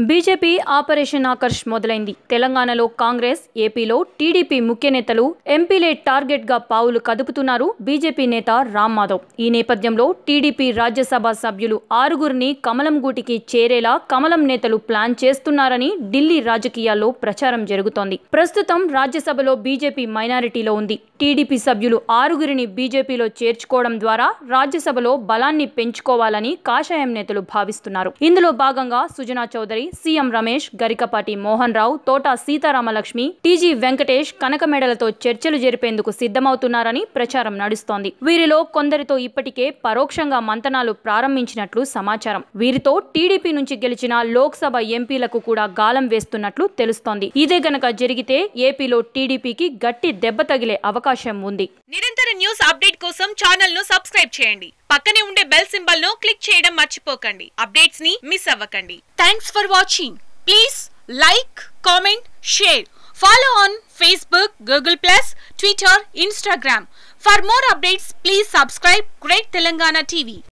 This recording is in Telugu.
బీజేపీ ఆపరేషన్ ఆకర్ష్ మొదలైంది. తెలంగాణలో కాంగ్రెస్, ఏపీలో టీడీపీ ముఖ్య నేతలు ఎంపీలే టార్గెట్ గా పావులు కదుపుతున్నారు బీజేపీ నేత రామ్ మాధవ్. ఈ నేపథ్యంలో టీడీపీ రాజ్యసభ సభ్యులు 6గురిని కమలం గూటికి చేరేలా కమలం నేతలు ప్లాన్ చేస్తున్నారని ఢిల్లీ రాజకీయాల్లో ప్రచారం జరుగుతోంది. ప్రస్తుతం రాజ్యసభలో బీజేపీ మైనారిటీలో ఉంది. టీడీపీ సభ్యులు 6గురిని బీజేపీలో చేర్చుకోవడం ద్వారా రాజ్యసభలో బలాన్ని పెంచుకోవాలని కాషాయం నేతలు భావిస్తున్నారు. ఇందులో భాగంగా సుజనా చౌదరి, సీఎం రమేష్, గరికపాటి మోహన్ రావు, తోట సీతారామలక్ష్మి, టీజీ వెంకటేష్ కనకమెడలతో చర్చలు జరిపేందుకు సిద్ధమవుతున్నారని ప్రచారం నడుస్తోంది. వీరిలో కొందరితో ఇప్పటికే పరోక్షంగా మంతనాలు ప్రారంభించినట్లు సమాచారం. వీరితో టీడీపీ నుంచి గెలిచిన లోక్సభ ఎంపీలకు కూడా గాలం వేస్తున్నట్లు తెలుస్తోంది. ఇదే గనక జరిగితే ఏపీలో టీడీపీకి గట్టి దెబ్బ తగిలే అవకాశం ఉంది. నిరంతర న్యూస్ అప్డేట్ కోసం ఛానల్ ను సబ్స్క్రైబ్ చేయండి. పక్కనే ఉండే బెల్ సింబల్ ను క్లిక్ చేయడం మర్చిపోకండి. అప్డేట్స్ ని మిస్ అవ్వకండి. Thanks for watching. Please like, comment, share. Follow on Facebook, Google+, Twitter, Instagram. For more updates, please subscribe Great Telangana TV.